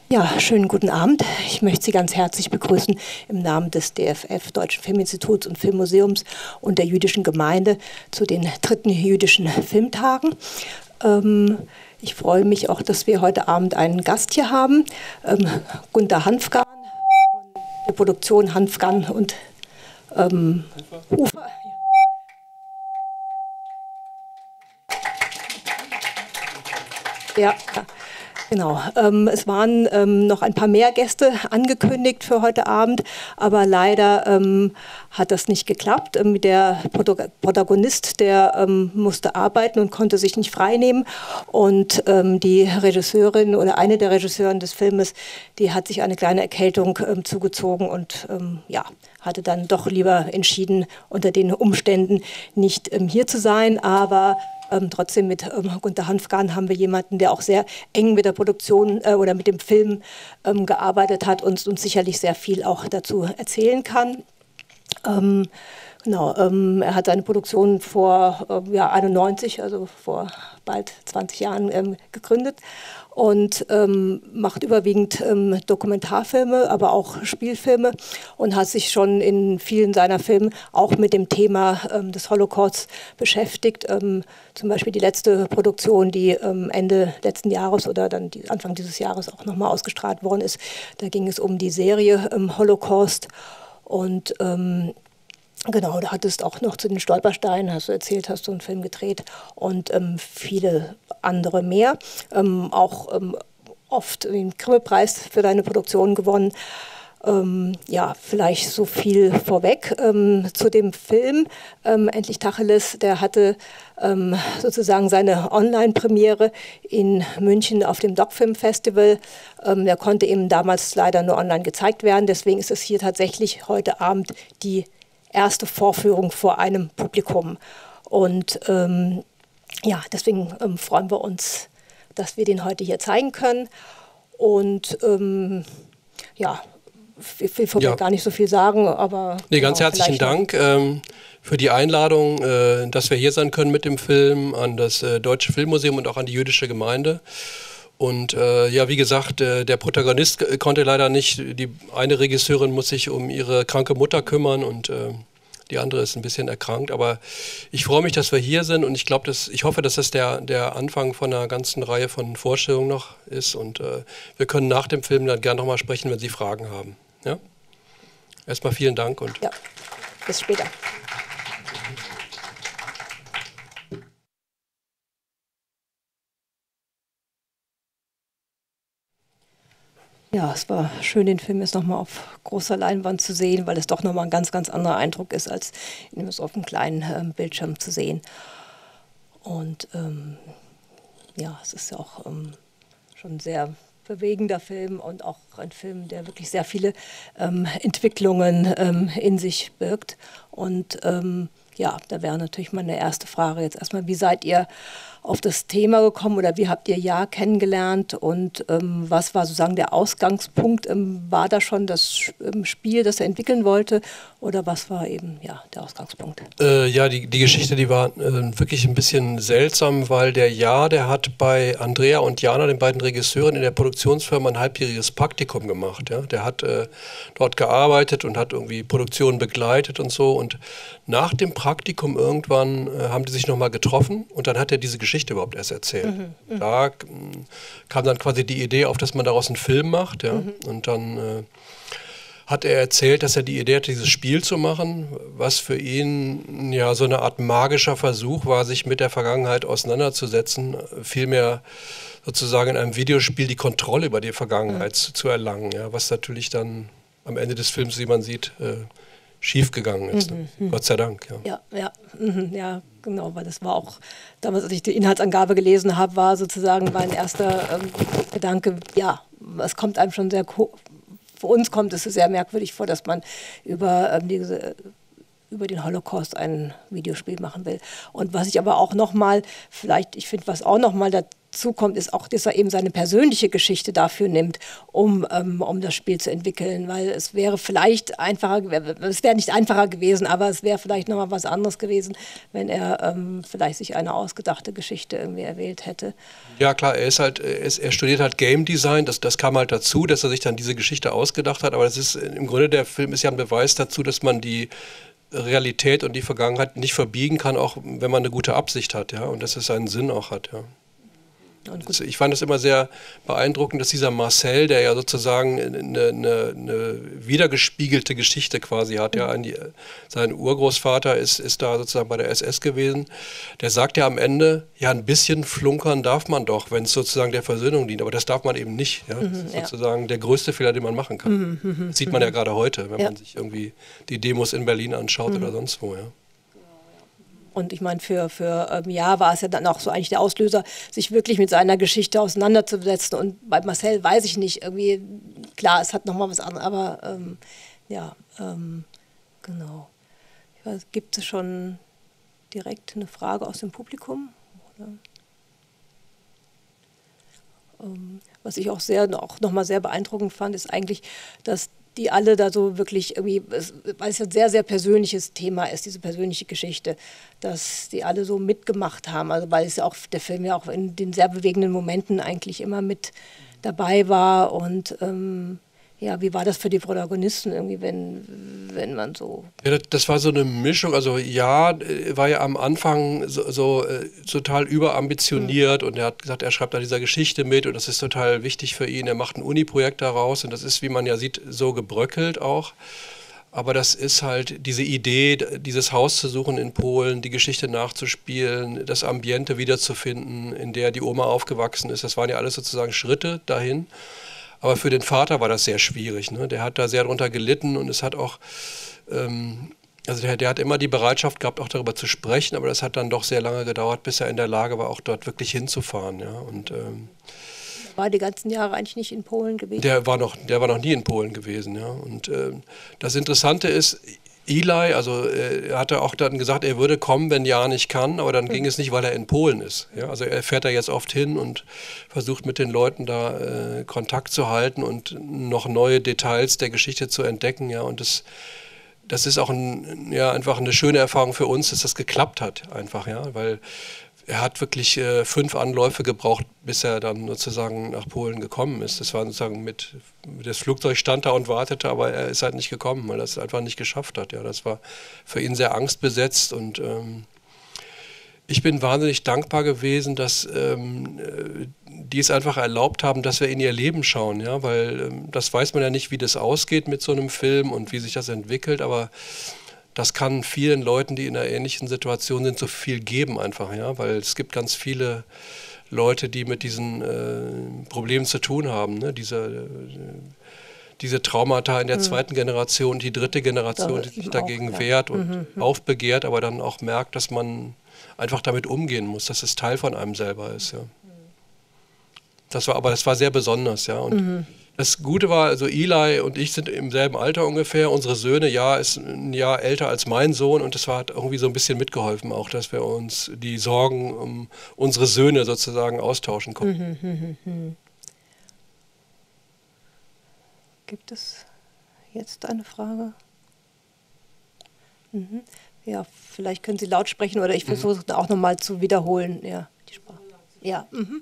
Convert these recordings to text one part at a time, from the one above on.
Ja, schönen guten Abend. Ich möchte Sie ganz herzlich begrüßen im Namen des DFF, Deutschen Filminstituts und Filmmuseums und der jüdischen Gemeinde zu den 3. jüdischen Filmtagen. Ich freue mich auch, dass wir heute Abend einen Gast hier haben, Gunter Hanfgarn, der Produktion Hanfgarn und Ufer. Ja. Genau, es waren noch ein paar mehr Gäste angekündigt für heute Abend, aber leider hat das nicht geklappt. Der Protagonist, der musste arbeiten und konnte sich nicht freinehmen, und die Regisseurin oder eine der Regisseuren des Filmes, die hat sich eine kleine Erkältung zugezogen und ja, hatte dann doch lieber entschieden, unter den Umständen nicht hier zu sein, aber trotzdem mit Gunter Hanfgarn haben wir jemanden, der auch sehr eng mit der Produktion oder mit dem Film gearbeitet hat und uns sicherlich sehr viel auch dazu erzählen kann. Genau, er hat seine Produktion vor 91, also vor bald 20 Jahren gegründet und macht überwiegend Dokumentarfilme, aber auch Spielfilme und hat sich schon in vielen seiner Filme auch mit dem Thema des Holocausts beschäftigt. Zum Beispiel die letzte Produktion, die Ende letzten Jahres oder dann Anfang dieses Jahres auch nochmal ausgestrahlt worden ist. Da ging es um die Serie Holocaust und genau, da hattest auch noch zu den Stolpersteinen, hast du erzählt, hast du einen Film gedreht und viele andere mehr. Auch oft den Grimme-Preis für deine Produktion gewonnen. Ja, vielleicht so viel vorweg zu dem Film. Endlich Tacheles, der hatte sozusagen seine Online-Premiere in München auf dem Doc-Film Festival. Der konnte eben damals leider nur online gezeigt werden. Deswegen ist es hier tatsächlich heute Abend die erste Vorführung vor einem Publikum. Und ja, deswegen freuen wir uns, dass wir den heute hier zeigen können. Und ja, ich will vorher gar nicht so viel sagen, aber... Nee, ganz herzlichen Dank für die Einladung, dass wir hier sein können mit dem Film, an das Deutsche Filmmuseum und auch an die jüdische Gemeinde. Und ja, wie gesagt, der Protagonist konnte leider nicht, die eine Regisseurin muss sich um ihre kranke Mutter kümmern und die andere ist ein bisschen erkrankt. Aber ich freue mich, dass wir hier sind und ich hoffe, dass das der Anfang von einer ganzen Reihe von Vorstellungen noch ist. Und wir können nach dem Film dann gerne nochmal sprechen, wenn Sie Fragen haben. Ja? Erstmal vielen Dank und ja, bis später. Ja, es war schön, den Film jetzt nochmal auf großer Leinwand zu sehen, weil es doch nochmal ein ganz, ganz anderer Eindruck ist, als ihn auf einem kleinen Bildschirm zu sehen. Und ja, es ist ja auch schon ein sehr bewegender Film und auch ein Film, der wirklich sehr viele Entwicklungen in sich birgt. Und ja, da wäre natürlich meine erste Frage jetzt erstmal, wie seid ihr auf das Thema gekommen oder wie habt ihr Jahr kennengelernt und was war sozusagen der Ausgangspunkt? War da schon das Spiel, das er entwickeln wollte, oder was war eben ja, der Ausgangspunkt? Ja, die Geschichte, die war wirklich ein bisschen seltsam, weil der hat bei Andrea und Jana, den beiden Regisseuren, in der Produktionsfirma ein halbjähriges Praktikum gemacht. Ja? Der hat dort gearbeitet und hat irgendwie Produktionen begleitet und so, und nach dem Praktikum irgendwann haben die sich nochmal getroffen und dann hat er diese Geschichte überhaupt erst erzählt. Da kam dann quasi die Idee auf, dass man daraus einen Film macht. Ja? Und dann hat er erzählt, dass er die Idee hatte, dieses Spiel zu machen, was für ihn ja so eine Art magischer Versuch war, sich mit der Vergangenheit auseinanderzusetzen, vielmehr sozusagen in einem Videospiel die Kontrolle über die Vergangenheit zu erlangen, ja? Was natürlich dann am Ende des Films, wie man sieht, schief gegangen ist. Gott sei Dank. Ja, genau, weil das war auch, damals, als ich die Inhaltsangabe gelesen habe, war sozusagen mein erster Gedanke, ja, es kommt einem schon sehr, für uns kommt es sehr merkwürdig vor, dass man über den Holocaust ein Videospiel machen will. Und was ich aber auch nochmal, vielleicht, ich finde, was auch nochmal dazu dazu kommt, ist auch, dass er eben seine persönliche Geschichte dafür nimmt, um das Spiel zu entwickeln, weil es wäre vielleicht einfacher, es wäre nicht einfacher gewesen, aber es wäre vielleicht nochmal was anderes gewesen, wenn er vielleicht sich eine ausgedachte Geschichte irgendwie erwählt hätte. Ja klar, er studiert halt Game Design, das kam halt dazu, dass er sich dann diese Geschichte ausgedacht hat, aber das ist im Grunde, der Film ist ja ein Beweis dazu, dass man die Realität und die Vergangenheit nicht verbiegen kann, auch wenn man eine gute Absicht hat, ja, und dass es seinen Sinn auch hat, ja. Ich fand es immer sehr beeindruckend, dass dieser Marcel, der ja sozusagen eine wiedergespiegelte Geschichte quasi hat, ja, sein Urgroßvater ist da sozusagen bei der SS gewesen, der sagt ja am Ende, ja, ein bisschen flunkern darf man doch, wenn es sozusagen der Versöhnung dient, aber das darf man eben nicht, ja, das ist sozusagen der größte Fehler, den man machen kann. Das sieht man ja gerade heute, wenn man sich irgendwie die Demos in Berlin anschaut oder sonst wo, ja. Und ich meine, für war es ja dann auch so eigentlich der Auslöser, sich wirklich mit seiner Geschichte auseinanderzusetzen. Und bei Marcel weiß ich nicht, irgendwie, klar, es hat nochmal was anderes, aber genau. Ich weiß, gibt es schon direkt eine Frage aus dem Publikum? Oder? Was ich auch nochmal sehr beeindruckend fand, ist eigentlich, dass die alle da so wirklich irgendwie, weil es ja ein sehr, sehr persönliches Thema ist, diese persönliche Geschichte, dass die alle so mitgemacht haben, also weil es ja auch, der Film ja auch in den sehr bewegenden Momenten eigentlich immer mit dabei war und wie war das für die Protagonisten irgendwie, wenn man so... Ja, das war so eine Mischung, also ja, war ja am Anfang so total überambitioniert und er hat gesagt, er schreibt an dieser Geschichte mit und das ist total wichtig für ihn, er macht ein Uni-Projekt daraus und das ist, wie man ja sieht, so gebröckelt auch. Aber das ist halt diese Idee, dieses Haus zu suchen in Polen, die Geschichte nachzuspielen, das Ambiente wiederzufinden, in der die Oma aufgewachsen ist, das waren ja alles sozusagen Schritte dahin. Aber für den Vater war das sehr schwierig, ne? Der hat da sehr drunter gelitten und es hat auch, also der hat immer die Bereitschaft gehabt, auch darüber zu sprechen, aber das hat dann doch sehr lange gedauert, bis er in der Lage war, auch dort wirklich hinzufahren. Ja? Und, war die ganzen Jahre eigentlich nicht in Polen gewesen? Der war noch nie in Polen gewesen. Ja? Und das Interessante ist, Eli, also er hatte auch dann gesagt, er würde kommen, wenn Jan nicht kann, aber dann ging es nicht, weil er in Polen ist. Ja? Also er fährt da jetzt oft hin und versucht mit den Leuten da Kontakt zu halten und noch neue Details der Geschichte zu entdecken. Ja? Und das ist auch einfach eine schöne Erfahrung für uns, dass das geklappt hat, einfach, ja, weil er hat wirklich 5 Anläufe gebraucht, bis er dann sozusagen nach Polen gekommen ist. Das war sozusagen das Flugzeug stand da und wartete, aber er ist halt nicht gekommen, weil er es einfach nicht geschafft hat. Ja, das war für ihn sehr angstbesetzt und ich bin wahnsinnig dankbar gewesen, dass die es einfach erlaubt haben, dass wir in ihr Leben schauen, ja, weil das weiß man ja nicht, wie das ausgeht mit so einem Film und wie sich das entwickelt, aber das kann vielen Leuten, die in einer ähnlichen Situation sind, so viel geben einfach, ja, weil es gibt ganz viele Leute, die mit diesen Problemen zu tun haben, ne? Diese Traumata in der zweiten Generation, die dritte Generation, die sich dagegen wehrt und aufbegehrt, aber dann auch merkt, dass man einfach damit umgehen muss, dass es Teil von einem selber ist, ja. Das war sehr besonders, ja. Und das Gute war, also Eli und ich sind im selben Alter ungefähr. Unsere Söhne, ist ein Jahr älter als mein Sohn und das hat irgendwie so ein bisschen mitgeholfen auch, dass wir uns die Sorgen um unsere Söhne sozusagen austauschen konnten. Gibt es jetzt eine Frage? Ja, vielleicht können Sie laut sprechen oder ich versuche es auch nochmal zu wiederholen. Ja, die Sprache. Ja.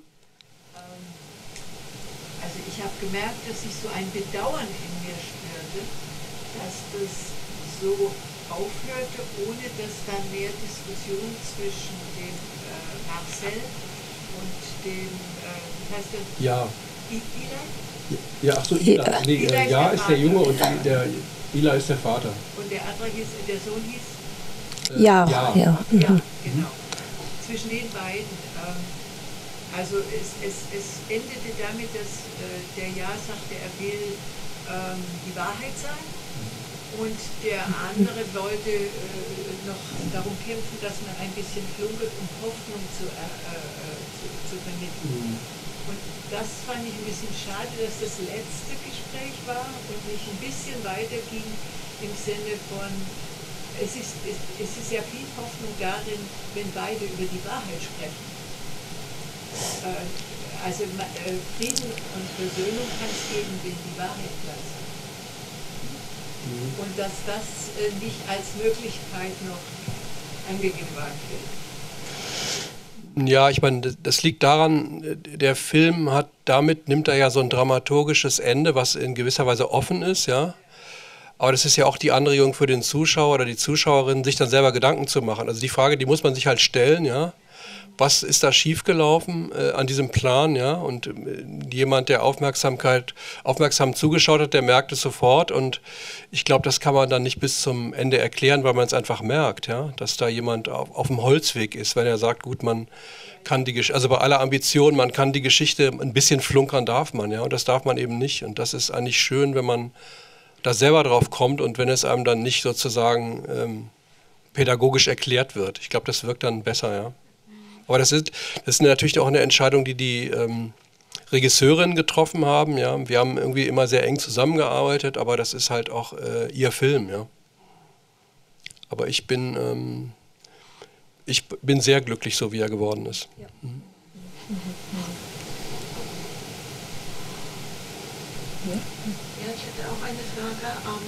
Also ich habe gemerkt, dass ich so ein Bedauern in mir spürte, dass das so aufhörte, ohne dass dann mehr Diskussion zwischen dem Marcel und dem, wie heißt der? Ja. Eli? Ja, ach so, Eli. Nee, Ja ist der Junge und der Eli ist der Vater. Und der andere der Sohn hieß? Ja. Ja, genau. Zwischen den beiden. Also es endete damit, dass der sagte, er will die Wahrheit sagen und der andere wollte noch darum kämpfen, dass man ein bisschen flunkert, um Hoffnung zu vermitteln. Und das fand ich ein bisschen schade, dass das letzte Gespräch war und nicht ein bisschen weiter ging im Sinne von, es ist ja viel Hoffnung darin, wenn beide über die Wahrheit sprechen. Also Frieden und Versöhnung kann es geben, wenn die Wahrheit klar ist. Und dass das nicht als Möglichkeit noch angewandt wird. Ja, ich meine, das liegt daran, der Film nimmt er ja so ein dramaturgisches Ende, was in gewisser Weise offen ist, ja. Aber das ist ja auch die Anregung für den Zuschauer oder die Zuschauerin, sich dann selber Gedanken zu machen. Also die Frage, die muss man sich halt stellen, ja. Was ist da schiefgelaufen an diesem Plan, ja? Und jemand, der aufmerksam zugeschaut hat, der merkt es sofort. Und ich glaube, das kann man dann nicht bis zum Ende erklären, weil man es einfach merkt, ja? Dass da jemand auf dem Holzweg ist, wenn er sagt, gut, man kann also bei aller Ambition, man kann die Geschichte ein bisschen flunkern, darf man, ja? Und das darf man eben nicht. Und das ist eigentlich schön, wenn man da selber drauf kommt und wenn es einem dann nicht sozusagen pädagogisch erklärt wird. Ich glaube, das wirkt dann besser, ja. Aber das ist natürlich auch eine Entscheidung, die Regisseurinnen getroffen haben. Ja. Wir haben irgendwie immer sehr eng zusammengearbeitet, aber das ist halt auch ihr Film. Ja. Aber ich bin sehr glücklich, so wie er geworden ist. Ja. Mhm. Ja, ich hätte auch eine Frage am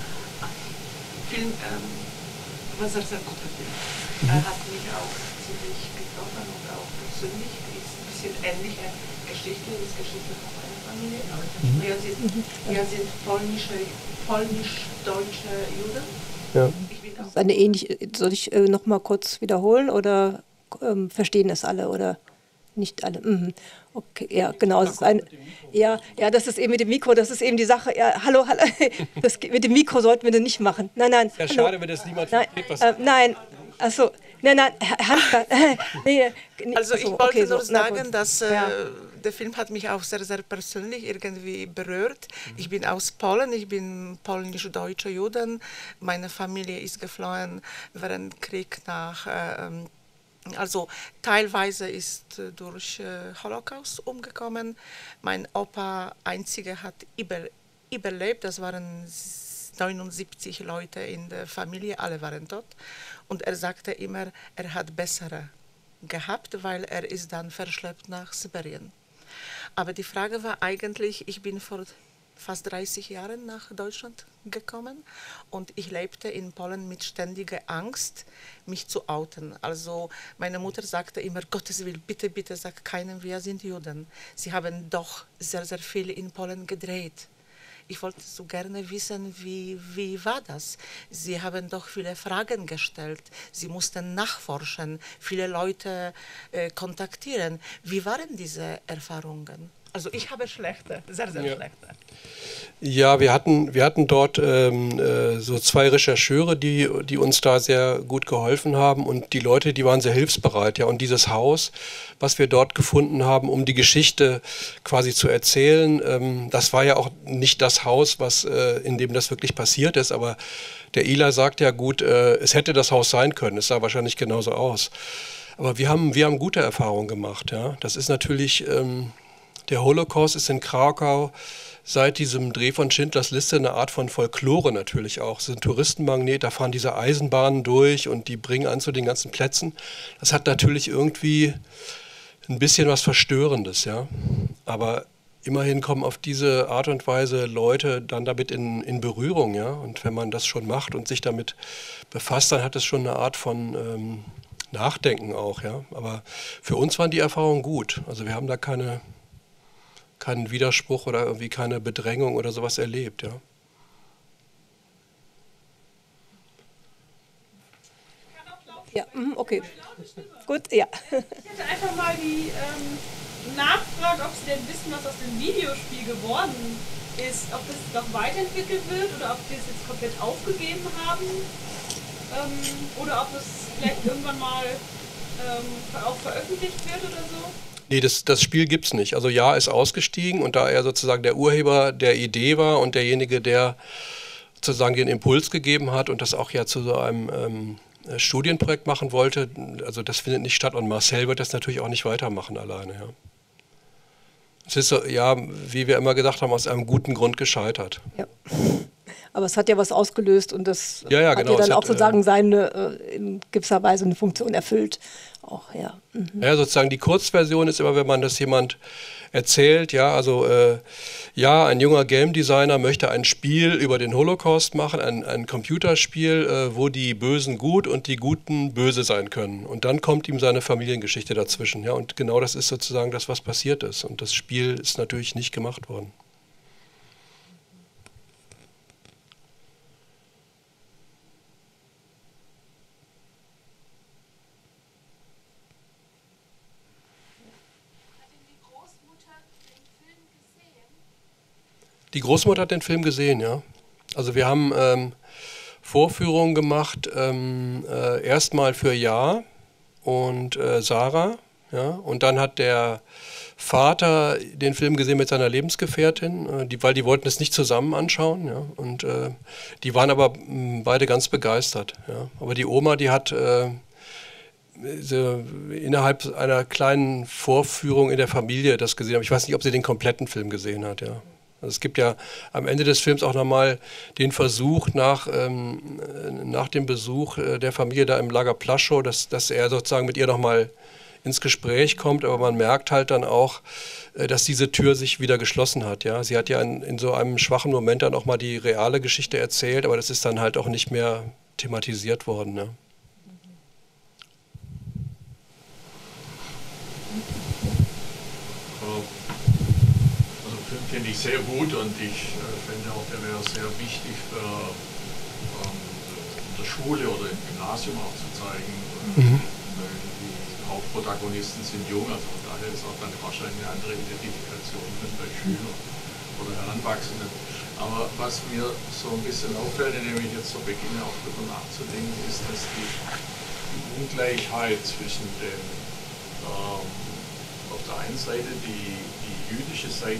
Film Wasserkuppel. Er hat mich auch ziemlich getroffen und auch persönlich. Ist ein bisschen ähnliche Geschichte, ist Geschichte von meiner Familie. Wir sind polnisch-deutsche Juden. Ja. Das ist eine ähnliche, soll ich noch mal kurz wiederholen oder verstehen es alle oder nicht alle? Mhm. Okay, ja, genau. Das ist das ist eben mit dem Mikro, das ist eben die Sache. Ja, hallo. Das mit dem Mikro sollten wir das nicht machen. Nein. Ja, schade, wenn das niemand versteht, was nein, achso. Nein, nee, also ich wollte nur sagen, dass der Film hat mich auch sehr, sehr persönlich irgendwie berührt. Ich bin aus Polen, ich bin polnisch-deutsche Juden. Meine Familie ist geflohen während des Krieges nach, also teilweise ist durch Holocaust umgekommen. Mein Opa einziger hat überlebt, das waren 79 Leute in der Familie, alle waren tot. Und er sagte immer, er hat bessere gehabt, weil er ist dann verschleppt nach Sibirien. Aber die Frage war eigentlich, ich bin vor fast 30 Jahren nach Deutschland gekommen und ich lebte in Polen mit ständiger Angst, mich zu outen. Also meine Mutter sagte immer, Gottes Willen, bitte, bitte sag keinem, wir sind Juden. Sie haben doch sehr, sehr viel in Polen gedreht. Ich wollte so gerne wissen, wie war das? Sie haben doch viele Fragen gestellt. Sie mussten nachforschen, viele Leute kontaktieren. Wie waren diese Erfahrungen? Also ich habe schlechte, sehr, sehr schlechte. Ja, wir hatten dort so zwei Rechercheure, die uns da sehr gut geholfen haben und die Leute, die waren sehr hilfsbereit. Ja, und dieses Haus, was wir dort gefunden haben, um die Geschichte quasi zu erzählen, das war ja auch nicht das Haus, in dem das wirklich passiert ist, aber der Ila sagt ja gut, es hätte das Haus sein können, es sah wahrscheinlich genauso aus. Aber wir haben gute Erfahrungen gemacht. Ja. Das ist natürlich, der Holocaust ist in Krakau seit diesem Dreh von Schindlers Liste eine Art von Folklore natürlich auch. Es ist ein Touristenmagnet, da fahren diese Eisenbahnen durch und die bringen an zu den ganzen Plätzen. Das hat natürlich irgendwie ein bisschen was Verstörendes, ja. Aber immerhin kommen auf diese Art und Weise Leute dann damit in Berührung, ja. Und wenn man das schon macht und sich damit befasst, dann hat es schon eine Art von Nachdenken auch, ja. Aber für uns waren die Erfahrungen gut. Also wir haben da keinen Widerspruch oder irgendwie keine Bedrängung oder sowas erlebt, ja. Ja, okay. Gut, ja. Ich hätte einfach mal die Nachfrage, ob Sie denn wissen, was aus dem Videospiel geworden ist, ob das noch weiterentwickelt wird oder ob die es jetzt komplett aufgegeben haben oder ob es vielleicht irgendwann mal auch veröffentlicht wird oder so. Nee, das Spiel gibt's nicht. Also Ja ist ausgestiegen und da er sozusagen der Urheber der Idee war und derjenige, der sozusagen den Impuls gegeben hat und das auch ja zu so einem Studienprojekt machen wollte, also das findet nicht statt und Marcel wird das natürlich auch nicht weitermachen alleine. Ja. Es ist so, ja, wie wir immer gesagt haben, aus einem guten Grund gescheitert. Ja. aber es hat ja was ausgelöst und das ja, hat genau. ja dann auch sozusagen seine, in gewisser Weise eine Funktion erfüllt. Auch, ja. Ja, sozusagen die Kurzversion ist immer, wenn man das jemand erzählt, ja, also ja, ein junger Game Designer möchte ein Spiel über den Holocaust machen, ein Computerspiel, wo die Bösen gut und die Guten böse sein können. Und dann kommt ihm seine Familiengeschichte dazwischen, ja, und genau das ist sozusagen das, was passiert ist. Und das Spiel ist natürlich nicht gemacht worden. Die Großmutter hat den Film gesehen, ja. Also wir haben Vorführungen gemacht, erstmal für Ja und Sarah, ja. Und dann hat der Vater den Film gesehen mit seiner Lebensgefährtin, weil die wollten es nicht zusammen anschauen, ja. Und die waren aber beide ganz begeistert, ja. Aber die Oma, die hat innerhalb einer kleinen Vorführung in der Familie das gesehen, aber ich weiß nicht, ob sie den kompletten Film gesehen hat, ja. Also es gibt ja am Ende des Films auch nochmal den Versuch nach dem Besuch der Familie da im Lager Plaschow, dass er sozusagen mit ihr nochmal ins Gespräch kommt, aber man merkt halt dann auch, dass diese Tür sich wieder geschlossen hat. Ja? Sie hat ja in so einem schwachen Moment dann auch mal die reale Geschichte erzählt, aber das ist dann halt auch nicht mehr thematisiert worden. Ne? Finde ich sehr gut und ich finde auch, der wäre sehr wichtig für in der Schule oder im Gymnasium auch zu zeigen. Die Hauptprotagonisten sind jung, also von daher ist auch dann wahrscheinlich eine andere Identifikation bei Schülern oder Heranwachsenden. Aber was mir so ein bisschen auffällt, indem ich jetzt so beginne auch darüber nachzudenken, ist, dass die Ungleichheit zwischen den auf der einen Seite die jüdische Seite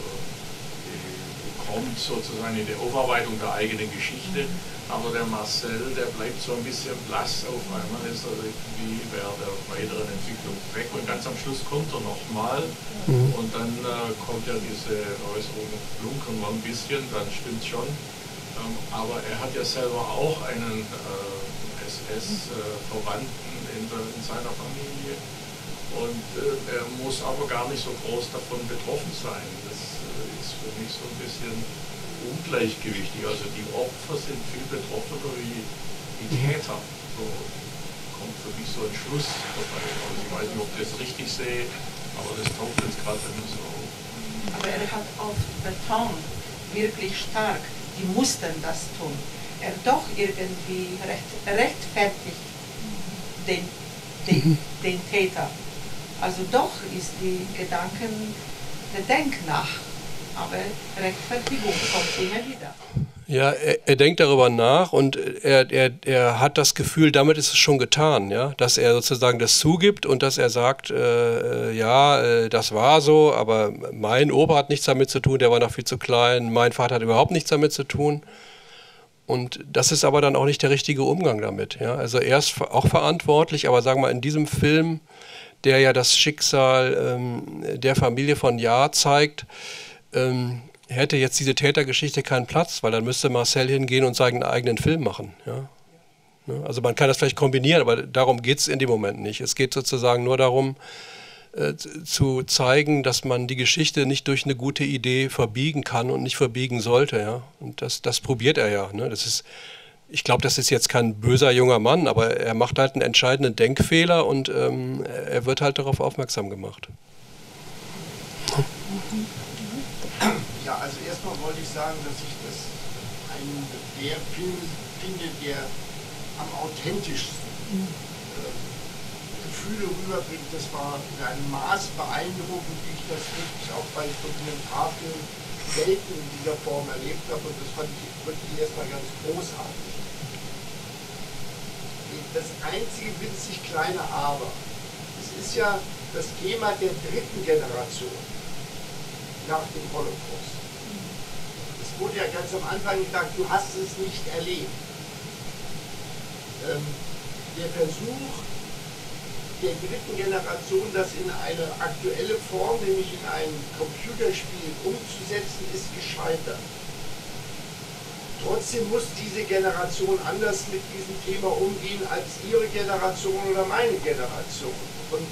kommt sozusagen in die Aufarbeitung der eigenen Geschichte, aber der Marcel, der bleibt so ein bisschen blass auf einmal, ist er irgendwie während der weiteren Entwicklung weg und ganz am Schluss kommt er nochmal und dann kommt ja diese Äußerung, flunkern wir ein bisschen, dann stimmt schon, aber er hat ja selber auch einen SS-Verwandten in seiner Familie und er muss aber gar nicht so groß davon betroffen sein. Das ist für mich so ein bisschen ungleichgewichtig. Also die Opfer sind viel betroffener wie die Täter. So kommt für mich so ein Schluss dabei. Also ich weiß nicht, ob ich das richtig sehe, aber das taucht jetzt gerade immer so auf. Aber er hat auf betont, wirklich stark, die mussten das tun. Er doch irgendwie rechtfertigt den Täter. Also doch ist die Gedanken, der Denk nach, aber Rechtfertigung kommt immer wieder. Ja, er denkt darüber nach und er hat das Gefühl, damit ist es schon getan, ja, dass er sozusagen das zugibt und dass er sagt, ja, das war so, aber mein Opa hat nichts damit zu tun, der war noch viel zu klein, mein Vater hat überhaupt nichts damit zu tun. Und das ist aber dann auch nicht der richtige Umgang damit, ja. Also er ist auch verantwortlich, aber sagen wir mal, in diesem Film, der ja das Schicksal der Familie von Ja zeigt, hätte jetzt diese Tätergeschichte keinen Platz, weil dann müsste Marcel hingehen und seinen eigenen Film machen. Ja? Also man kann das vielleicht kombinieren, aber darum geht es in dem Moment nicht. Es geht sozusagen nur darum, zu zeigen, dass man die Geschichte nicht durch eine gute Idee verbiegen kann und nicht verbiegen sollte. Ja? Und das probiert er ja. Ne? Das ist, ich glaube, das ist jetzt kein böser junger Mann, aber er macht halt einen entscheidenden Denkfehler und er wird halt darauf aufmerksam gemacht. Ja, also erstmal wollte ich sagen, dass ich das einen der Filme finde, der am authentischsten Gefühle rüberbringt. Das war in einem Maß beeindruckend, wie ich das wirklich auch bei Dokumentarfilmen selten in dieser Form erlebt habe, und das fand ich wirklich erstmal ganz großartig. Das einzige winzig kleine Aber, es ist ja das Thema der dritten Generation nach dem Holocaust. Es wurde ja ganz am Anfang gesagt, du hast es nicht erlebt. Der Versuch der dritten Generation, das in eine aktuelle Form, nämlich in ein Computerspiel umzusetzen, ist gescheitert. Trotzdem muss diese Generation anders mit diesem Thema umgehen als Ihre Generation oder meine Generation. Und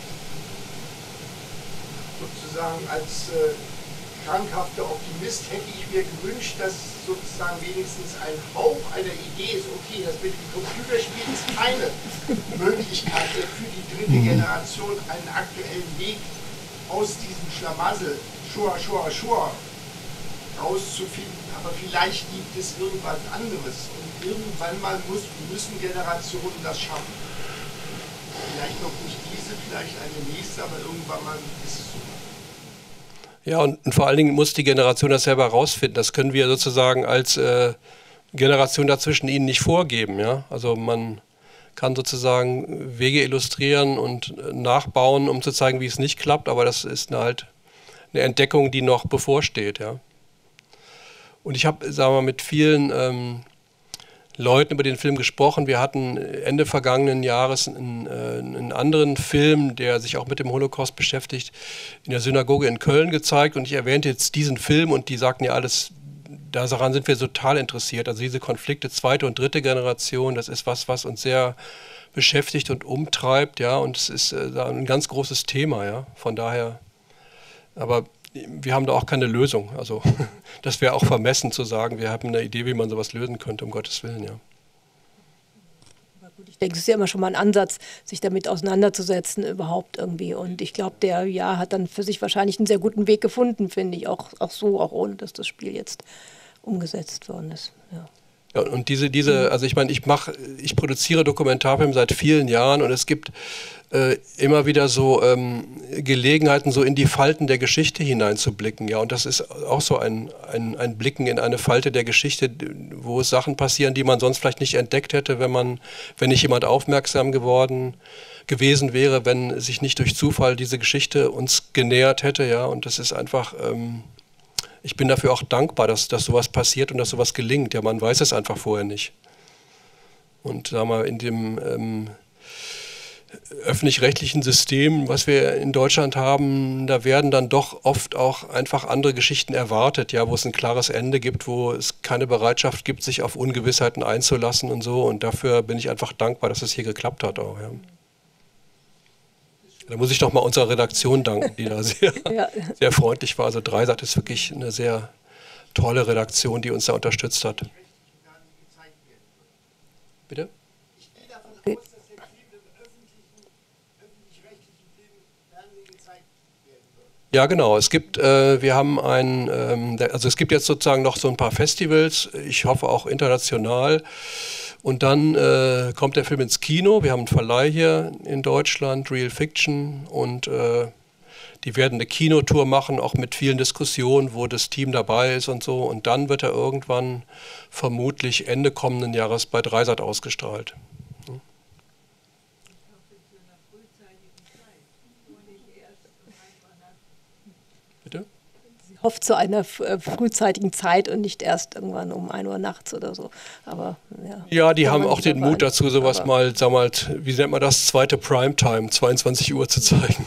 sozusagen als krankhafter Optimist hätte ich mir gewünscht, dass sozusagen wenigstens ein Hauch einer Idee ist, okay, das mit dem Computerspiel ist keine Möglichkeit für die dritte Generation, einen aktuellen Weg aus diesem Schlamassel, Schua, rauszufinden. Aber vielleicht gibt es irgendwas anderes. Und irgendwann mal müssen Generationen das schaffen. Vielleicht noch nicht diese, vielleicht eine nächste, aber irgendwann mal ist es so. Ja, und vor allen Dingen muss die Generation das selber herausfinden. Das können wir sozusagen als Generation dazwischen ihnen nicht vorgeben. Ja? Also man kann sozusagen Wege illustrieren und nachbauen, um zu zeigen, wie es nicht klappt, aber das ist halt eine Entdeckung, die noch bevorsteht. Ja? Und ich habe, sagen wir mal, mit vielen Leuten über den Film gesprochen. Wir hatten Ende vergangenen Jahres einen anderen Film, der sich auch mit dem Holocaust beschäftigt, in der Synagoge in Köln gezeigt. Und ich erwähnte jetzt diesen Film und die sagten ja alles, daran sind wir total interessiert. Also diese Konflikte zweite und dritte Generation, das ist was uns sehr beschäftigt und umtreibt. Ja, und es ist ein ganz großes Thema. Ja, von daher, aber wir haben da auch keine Lösung. Also das wäre auch vermessen zu sagen, wir haben eine Idee, wie man sowas lösen könnte, um Gottes Willen. Ja. Ich denke, es ist ja immer schon mal ein Ansatz, sich damit auseinanderzusetzen überhaupt irgendwie. Und ich glaube, der hat dann für sich wahrscheinlich einen sehr guten Weg gefunden, finde ich. Auch ohne, dass das Spiel jetzt umgesetzt worden ist. Ja. Ja, und also ich meine, ich produziere Dokumentarfilme seit vielen Jahren und es gibt immer wieder so Gelegenheiten, so in die Falten der Geschichte hineinzublicken. Ja, und das ist auch so ein Blicken in eine Falte der Geschichte, wo Sachen passieren, die man sonst vielleicht nicht entdeckt hätte, wenn nicht jemand aufmerksam gewesen wäre, wenn sich nicht durch Zufall diese Geschichte uns genähert hätte. Ja, und das ist einfach ich bin dafür auch dankbar, dass sowas passiert und dass sowas gelingt. Ja, man weiß es einfach vorher nicht. Und sagen wir mal, in dem öffentlich-rechtlichen System, was wir in Deutschland haben, da werden dann doch oft auch einfach andere Geschichten erwartet, ja, wo es ein klares Ende gibt, wo es keine Bereitschaft gibt, sich auf Ungewissheiten einzulassen und so. Und dafür bin ich einfach dankbar, dass es hier geklappt hat auch. Ja. Da muss ich doch mal unserer Redaktion danken, die da sehr freundlich war. Also Dreisat ist wirklich eine sehr tolle Redaktion, die uns da unterstützt hat. Bitte? Ich gehe davon aus, dass der Film im öffentlich-rechtlichen Film Fernsehen gezeigt werden wird. Ja, genau. Es gibt, es gibt jetzt sozusagen noch so ein paar Festivals, ich hoffe auch international. Und dann kommt der Film ins Kino. Wir haben einen Verleih hier in Deutschland, Real Fiction, und die werden eine Kinotour machen, auch mit vielen Diskussionen, wo das Team dabei ist und so. Und dann wird er irgendwann vermutlich Ende kommenden Jahres bei Dreisat ausgestrahlt. Ja. Bitte? Sie hofft zu einer frühzeitigen Zeit und nicht erst irgendwann um 1 Uhr nachts oder so. Aber, ja, die haben auch den Mut dazu, sowas mal, sag mal, wie nennt man das, zweite Primetime, 22 Uhr zu zeigen.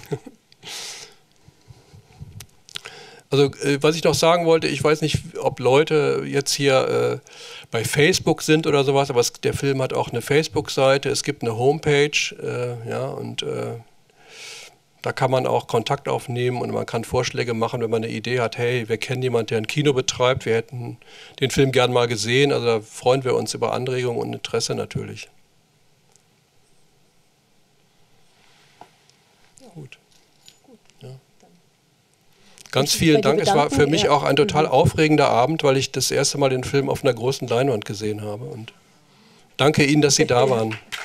Also was ich noch sagen wollte, ich weiß nicht, ob Leute jetzt hier bei Facebook sind oder sowas, aber der Film hat auch eine Facebook-Seite, es gibt eine Homepage, und da kann man auch Kontakt aufnehmen und man kann Vorschläge machen, wenn man eine Idee hat, hey, wir kennen jemanden, der ein Kino betreibt, wir hätten den Film gern mal gesehen, also da freuen wir uns über Anregungen und Interesse natürlich. Gut. Ja. Ganz vielen Dank. Es war für mich auch ein total aufregender Abend, weil ich das erste Mal den Film auf einer großen Leinwand gesehen habe. Und danke Ihnen, dass Sie da waren.